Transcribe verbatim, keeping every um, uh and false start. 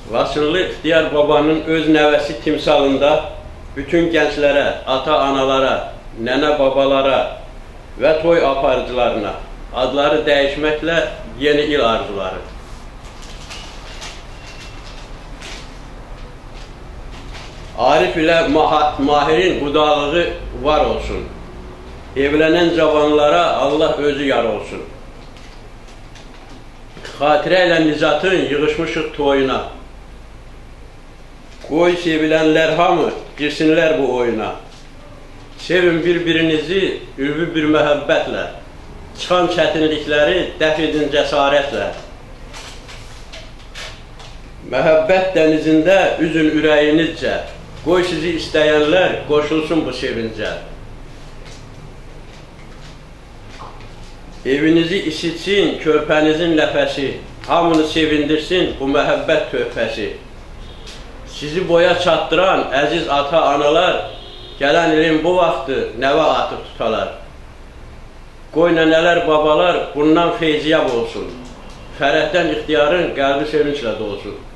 Laçınlı İxtiyar babanın öz nəvəsi timsalında bütün gənclərə, ata-analara, nənə-babalara və toy aparıcılarına adları dəyişməklə yeni il arzuları. Arif ilə Mahirin qudalığı var olsun. Evlənən cavanlara Allah özü yar olsun. Xatirə ilə Nizatın yığışmışıq toyuna. Qoy sevilənlər hamı girsinlər bu oyuna. Sevin bir-birinizi ülvi bir məhəbbətlə. Çıxan çətinlikləri dəf edin cəsarətlə. Məhəbbət dənizində üzün ürəyinizcə. Qoy sizi istəyənlər qoşulsun bu sevincə. Evinizi isitsin körpənizin ləfəsi. Hamını sevindirsin bu məhəbbət töhfəsi. Sizi boya çatdıran əziz ata-analar, gələn ilin bu vaxtı nəvə atıb tutalar. Qoy nənələr, babalar bundan feyziyab olsun. Fərəhdən ixtiyarın qəlbi sevinclə dolsun.